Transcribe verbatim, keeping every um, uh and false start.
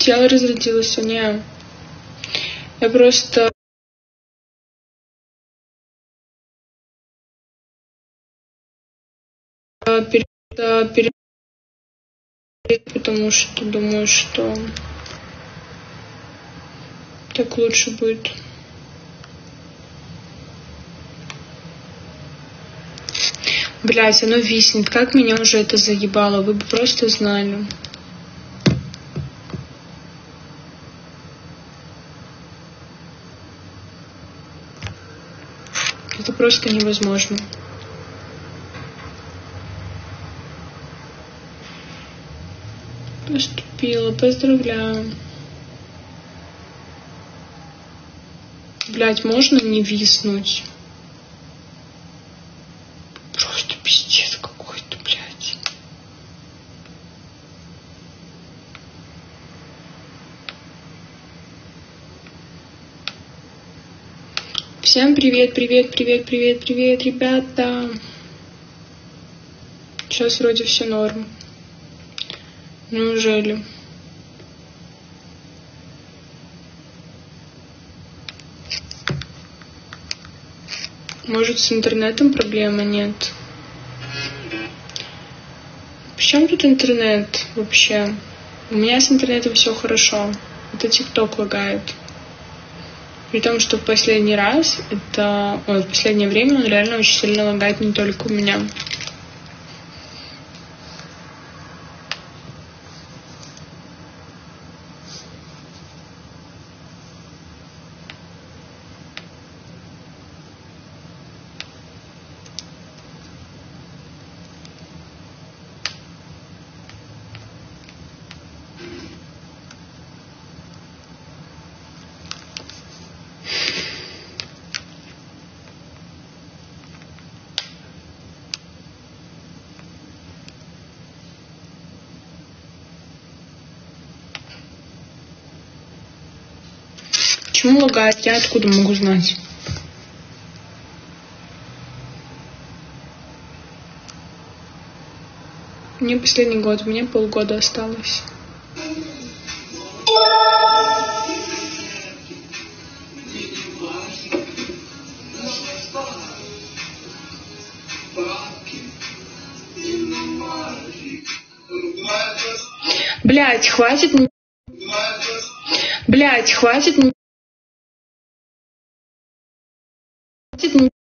тело разрядилось, не. Я просто... Перед, перед... Потому что думаю, что так лучше будет. Блять, оно виснет. Как меня уже это заебало, вы бы просто знали. Это просто невозможно. Поступила, поздравляю. Блять, можно не виснуть? Просто пиздец какой-то, блядь. Всем привет, привет, привет, привет, привет, ребята. Сейчас вроде все норм. Неужели? Может, с интернетом проблема? Нет. В чем тут интернет вообще? У меня с интернетом все хорошо. Это ТикТок лагает. При том, что в последний раз, это... Ой, в последнее время он реально очень сильно лагает не только у меня. Почему лагает? Я откуда могу знать? Мне последний год, мне полгода осталось. Блять, хватит. Блять, хватит. Хватит.